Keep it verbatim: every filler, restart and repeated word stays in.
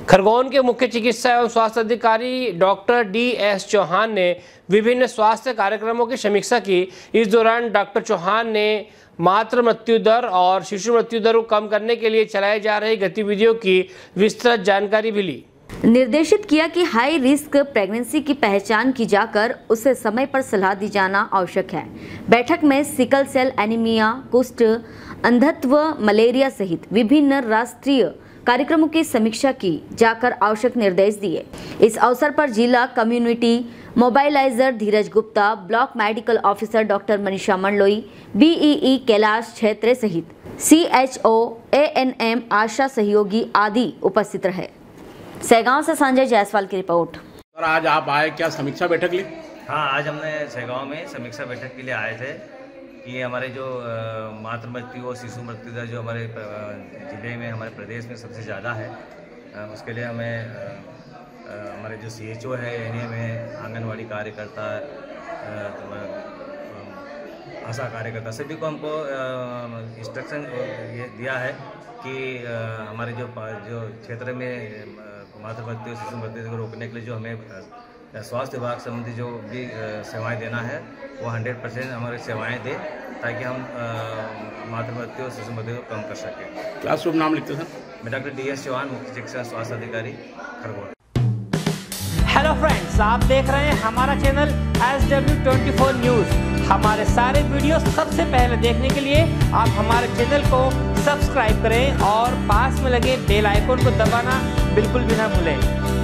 खरगोन के मुख्य चिकित्सा एवं स्वास्थ्य अधिकारी डॉक्टर डी एस चौहान ने विभिन्न स्वास्थ्य कार्यक्रमों की समीक्षा की। इस दौरान डॉक्टर चौहान ने मातृ मृत्यु दर और शिशु मृत्यु दर को कम करने के लिए चलाई जा रही गतिविधियों की विस्तृत जानकारी भी ली। निर्देशित किया कि हाई रिस्क प्रेगनेंसी की पहचान की जाकर उसे समय पर सलाह दी जाना आवश्यक है। बैठक में सिकल सेल एनीमिया, कुष्ठ, अंधत्व, मलेरिया सहित विभिन्न राष्ट्रीय कार्यक्रमों की समीक्षा की जाकर आवश्यक निर्देश दिए। इस अवसर पर जिला community mobiliser Dheeraj Gupta, block medical officer doctor Manisha Mandloi, BEE Kailash क्षेत्र सहित सीएचओ, एएनएम, आशा सहयोगी आदि उपस्थित रहे। सहगांव से संजय जायसवाल की रिपोर्ट। सर, आज आप आए, क्या समीक्षा बैठक ली? हाँ, आज हमने सहगांव में समीक्षा बैठक के लिए आए थे कि हमारे जो मातृ मृत्यु और शिशु मृत्यु दर जो हमारे ज़िले में, हमारे प्रदेश में सबसे ज़्यादा है, उसके लिए हमें हमारे जो सीएचओ है, एएनएम है, आंगनवाड़ी कार्यकर्ता, आशा कार्यकर्ता, सभी को हमको इंस्ट्रक्शन ये दिया है कि हमारे जो जो क्षेत्र में मातृ मृत्यु शिशु मृत्यु को रोकने के लिए जो हमें स्वास्थ्य विभाग संबंधी जो भी सेवाएं देना है वो हंड्रेड परसेंट हमारी सेवाएं दे, ताकि हम मातृ मृत्यु और शिशु मृत्यु को कम कर सकें। क्या शुभ नाम लिखते सर? मैं डॉक्टर डी एस चौहान, मुख्य चिकित्सा स्वास्थ्य अधिकारी, खरगोन। हेलो फ्रेंड्स, आप देख रहे हैं हमारा channel S W twenty four news. हमारे सारे वीडियो सबसे पहले देखने के लिए आप हमारे चैनल को सब्सक्राइब करें और पास में लगे बेल आइकन को दबाना बिल्कुल भी ना भूलें।